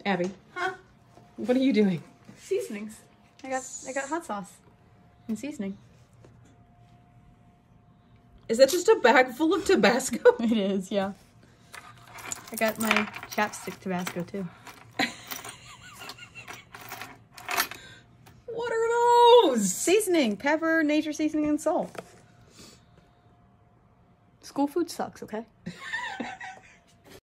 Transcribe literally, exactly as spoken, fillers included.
Abby. Huh? What are you doing? Seasonings. I got I got hot sauce and seasoning. Is that just a bag full of Tabasco? It is, yeah. I got my chapstick Tabasco too. What are those? Seasoning, pepper, nature seasoning, and salt. School food sucks, okay?